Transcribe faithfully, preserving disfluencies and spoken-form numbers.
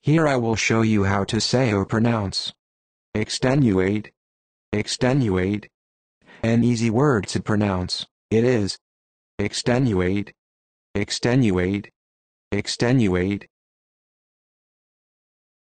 Here I will show you how to say or pronounce extenuate, extenuate. An easy word to pronounce, it is extenuate, extenuate, extenuate.